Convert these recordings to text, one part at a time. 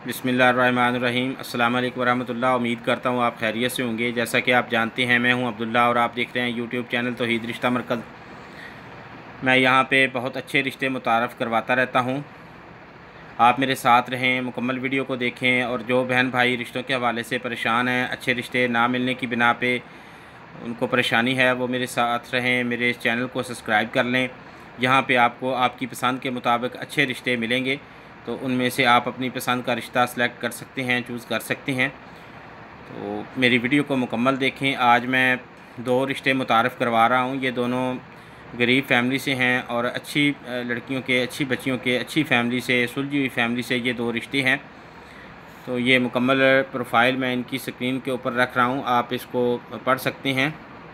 बिस्मिल्लाहिर्रहमानिर्रहीम। अस्सलाम वालेकुम वरहमतुल्लाह। उम्मीद करता हूँ आप खैरियत से होंगे। जैसा कि आप जानते हैं, मैं हूँ अब्दुल्ला और आप देख रहे हैं यूट्यूब चैनल तौहीद रिश्ता मरकज़। मैं यहाँ पे बहुत अच्छे रिश्ते मुतारफ़ करवाता रहता हूँ। आप मेरे साथ रहें, मुकम्मल वीडियो को देखें और जो बहन भाई रिश्तों के हवाले से परेशान हैं, अच्छे रिश्ते ना मिलने की बिना पे उनको परेशानी है, वो मेरे साथ रहें, मेरे इस चैनल को सब्सक्राइब कर लें। यहाँ पे आपको आपकी पसंद के मुताबिक अच्छे रिश्ते मिलेंगे, तो उनमें से आप अपनी पसंद का रिश्ता सेलेक्ट कर सकते हैं, चूज़ कर सकते हैं। तो मेरी वीडियो को मुकम्मल देखें। आज मैं दो रिश्ते मुतारफ़ करवा रहा हूँ। ये दोनों गरीब फैमिली से हैं और अच्छी लड़कियों के, अच्छी बच्चियों के, अच्छी फैमिली से, सुलझी हुई फैमिली से ये दो रिश्ते हैं। तो ये मुकम्मल प्रोफाइल मैं इनकी स्क्रीन के ऊपर रख रहा हूँ, आप इसको पढ़ सकते हैं।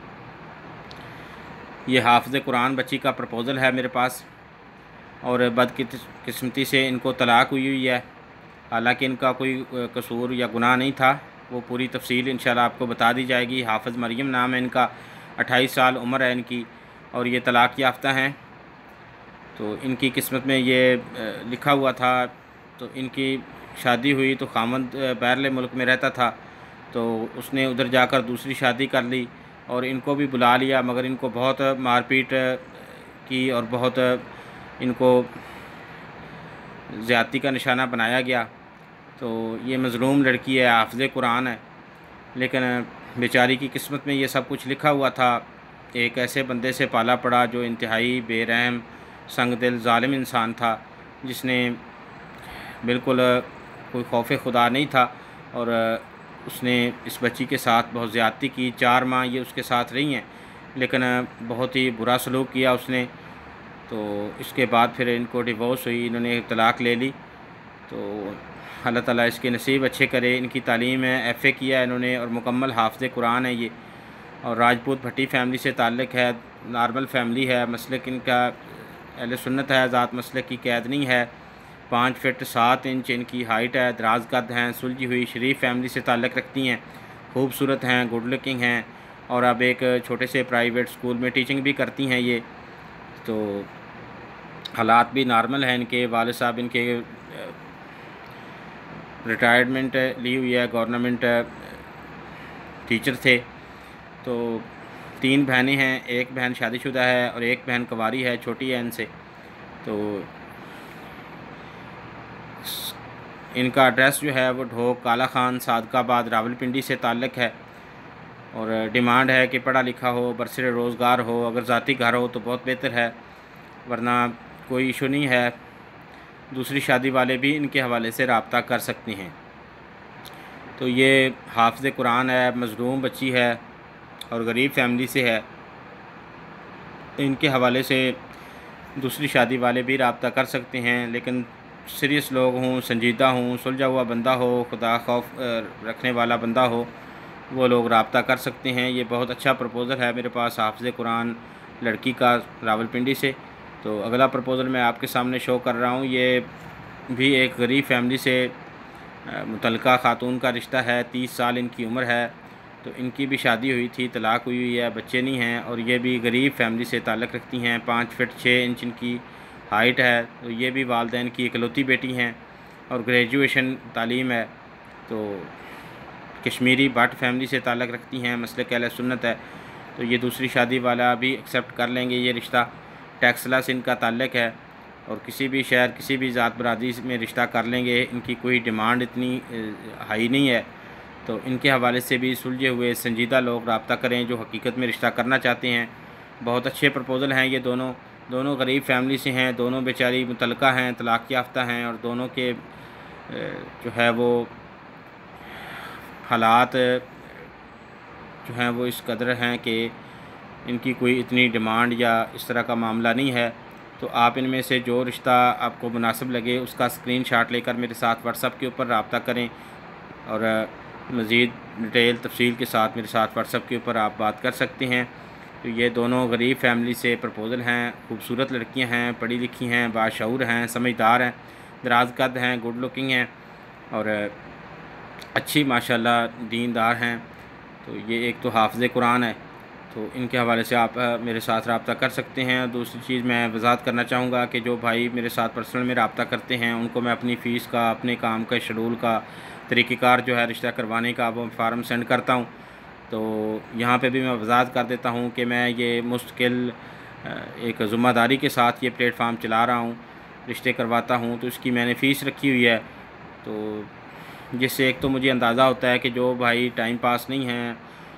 ये हाफ़िज़ कुरान बच्ची का प्रपोज़ल है मेरे पास और बदकिस्मती से इनको तलाक़ हुई है। हालांकि इनका कोई कसूर या गुनाह नहीं था। वो पूरी तफसील इंशाल्लाह आपको बता दी जाएगी। हाफ़िज़ मरियम नाम है इनका, 28 साल उम्र है इनकी और ये तलाक़ याफ्ता हैं। तो इनकी किस्मत में ये लिखा हुआ था। तो इनकी शादी हुई तो खामद बैरले मुल्क में रहता था, तो उसने उधर जाकर दूसरी शादी कर ली और इनको भी बुला लिया, मगर इनको बहुत मारपीट की और बहुत इनको ज़्यादती का निशाना बनाया गया। तो ये मज़लूम लड़की है, हाफ़िज़ कुरान है, लेकिन बेचारी की किस्मत में ये सब कुछ लिखा हुआ था। एक ऐसे बंदे से पाला पड़ा जो इंतहाई बेरहम, संगदिल, ज़ालिम इंसान था, जिसने बिल्कुल कोई खौफ खुदा नहीं था और उसने इस बच्ची के साथ बहुत ज़्यादती की। 4 माह ये उसके साथ रही हैं, लेकिन बहुत ही बुरा सलूक किया उसने। तो इसके बाद फिर इनको डिवोर्स हुई, इन्होंने तलाक़ ले ली। तो अल्लाह ताला इसके नसीब अच्छे करे। इनकी तालीम है, FA किया है इन्होंने और मुकम्मल हाफ़िज़ कुरान है ये, और राजपूत भट्टी फैमिली से ताल्लुक़ है। नॉर्मल फैमिली है, मसलक इनका अहले सुन्नत है, ज़ात मसलक की कैद नहीं है। 5 फीट 7 इंच इनकी हाइट है, दराज कद हैं, सुलझी हुई शरीफ फैमिली से ताल्लुक़ रखती हैं, खूबसूरत हैं, गुड लुकिंग हैं और अब एक छोटे से प्राइवेट स्कूल में टीचिंग भी करती हैं ये। तो हालात भी नॉर्मल हैं इनके। वालिद साहब इनके रिटायरमेंट ली हुई है, गवर्नमेंट टीचर थे। तो 3 बहनें हैं, एक बहन शादीशुदा है और एक बहन कुंवारी है, छोटी है इनसे। तो इनका एड्रेस जो है वो ढोक काला खान, सादकाबाद, रावलपिंडी से ताल्लुक़ है और डिमांड है कि पढ़ा लिखा हो, बरसर रोज़गार हो, अगर ज़ाती घर हो तो बहुत बेहतर है, वरना कोई इशू नहीं है। दूसरी शादी वाले भी इनके हवाले से रब्ता कर सकते हैं। तो ये हाफ़िज़ कुरान है, मज़लूम बच्ची है और गरीब फैमिली से है। इनके हवाले से दूसरी शादी वाले भी रब्ता कर सकते हैं, लेकिन सीरियस लोग हों, संजीदा हों, सुलझा हुआ बंदा हो, खुदा खौफ रखने वाला बंदा हो, वो लोग रब्ता कर सकते हैं। ये बहुत अच्छा प्रपोज़ल है मेरे पास हाफ़िज़ कुरान लड़की का, रावलपिंडी से। तो अगला प्रपोज़ल मैं आपके सामने शो कर रहा हूँ। ये भी एक गरीब फैमिली से मुतल्लिका खातून का रिश्ता है, 30 साल इनकी उम्र है। तो इनकी भी शादी हुई थी, तलाक़ हुई है, बच्चे नहीं हैं और ये भी गरीब फैमिली से ताल्लुक़ रखती हैं। 5 फीट 6 इंच इनकी हाइट है। तो ये भी वालिदैन की इकलौती बेटी हैं और ग्रेजुएशन तालीम है। तो कश्मीरी भट्ट फैमिली से ताल्लुक़ रखती हैं, मसलक अहले सुन्नत है। तो ये दूसरी शादी वाला भी एक्सेप्ट कर लेंगे ये रिश्ता। टेक्सला से इनका ताल्लुक़ है और किसी भी शहर, किसी भी ज़ात बरादरी में रिश्ता कर लेंगे। इनकी कोई डिमांड इतनी हाई नहीं है। तो इनके हवाले से भी सुलझे हुए संजीदा लोग रब्ता करें जो हकीकत में रिश्ता करना चाहते हैं। बहुत अच्छे प्रपोज़ल हैं ये दोनों गरीब फैमिली से हैं, दोनों बेचारी मुतल्लिका हैं, तलाक़ याफ्ता हैं और दोनों के जो है वो हालात जो हैं वो इस कदर हैं कि इनकी कोई इतनी डिमांड या इस तरह का मामला नहीं है। तो आप इनमें से जो रिश्ता आपको मुनासिब लगे उसका स्क्रीनशॉट लेकर मेरे साथ व्हाट्सएप के ऊपर रब्ता करें और मज़ीद डिटेल तफसील के साथ मेरे साथ व्हाट्सएप के ऊपर आप बात कर सकते हैं। तो ये दोनों गरीब फैमिली से प्रपोज़ल हैं। खूबसूरत लड़कियां हैं, पढ़ी लिखी हैं, बाशऊर हैं, समझदार हैं, दराज कद हैं, गुड लुकिंग हैं और अच्छी माशाल्लाह दीनदार हैं। तो ये एक तो हाफ़िज़ कुरान है तो इनके हवाले से आप मेरे साथ रब्ता कर सकते हैं। दूसरी चीज़ मैं वज़ाहत करना चाहूँगा कि जो भाई मेरे साथ पर्सनल में रब्ता करते हैं उनको मैं अपनी फ़ीस का, अपने काम का शेड्यूल का तरीक़ेकार जो है रिश्ता करवाने का वो फ़ार्म सेंड करता हूँ। तो यहाँ पे भी मैं वज़ाहत कर देता हूँ कि मैं ये मुस्तकिल एक ज़िम्मेदारी के साथ ये प्लेटफार्म चला रहा हूँ, रिश्ते करवाता हूँ, तो इसकी मैंने फ़ीस रखी हुई है। तो जिससे एक तो मुझे अंदाज़ा होता है कि जो भाई टाइम पास नहीं हैं,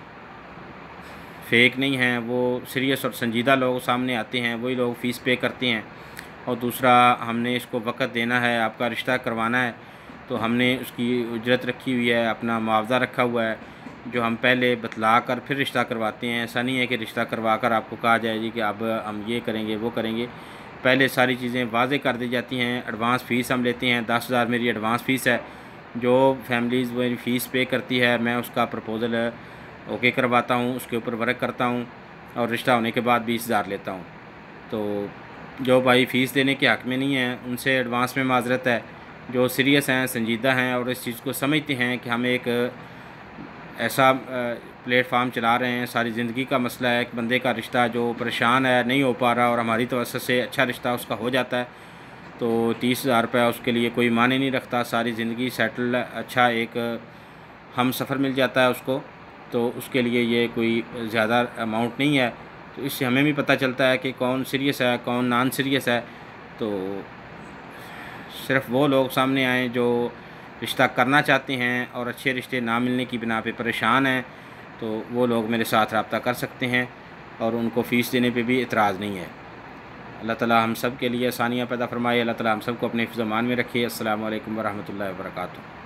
फेक नहीं हैं, वो सीरियस और संजीदा लोग सामने आते हैं, वही लोग फ़ीस पे करते हैं। और दूसरा, हमने इसको वक़्त देना है, आपका रिश्ता करवाना है, तो हमने उसकी उजरत रखी हुई है, अपना मुआवजा रखा हुआ है, जो हम पहले बतला कर फिर रिश्ता करवाते हैं। ऐसा नहीं है कि रिश्ता करवा कर आपको कहा जाए जी कि अब हम ये करेंगे, वो करेंगे। पहले सारी चीज़ें वाज़ेह कर दी जाती हैं। एडवांस फ़ीस हम लेते हैं, 10,000 मेरी एडवांस फ़ीस है। जो फैमिलीज़ मेरी फ़ीस पे करती है, मैं उसका प्रपोज़ल ओके करवाता हूँ, उसके ऊपर वर्क करता हूँ और रिश्ता होने के बाद 20,000 लेता हूँ। तो जो भाई फ़ीस देने के हक़ में नहीं है, उनसे एडवांस में माज़रत है। जो सीरियस हैं, संजीदा हैं और इस चीज़ को समझते हैं कि हम एक ऐसा प्लेटफार्म चला रहे हैं, सारी ज़िंदगी का मसला है, एक बंदे का रिश्ता जो परेशान है, नहीं हो पा रहा और हमारी तवज्जो से अच्छा रिश्ता उसका हो जाता है, तो 30,000 रुपये उसके लिए कोई मायने नहीं रखता। सारी ज़िंदगी सेटल अच्छा एक हम सफ़र मिल जाता है उसको, तो उसके लिए ये कोई ज़्यादा अमाउंट नहीं है। तो इससे हमें भी पता चलता है कि कौन सीरियस है, कौन नॉन सीरियस है। तो सिर्फ़ वो लोग सामने आएँ जो रिश्ता करना चाहते हैं और अच्छे रिश्ते ना मिलने की बिना पे परेशान हैं, तो वो लोग मेरे साथ रब्ता कर सकते हैं और उनको फ़ीस देने पे भी एतराज़ नहीं है। अल्लाह ताला हम सब के लिए आसानियाँ पैदा फ़रमाए। अल्लाह ताला हम सब को अपने हिफ्ज़-ओ-मान में रखे। अस्सलामु अलैकुम व रहमतुल्लाहि व बरकातुहू।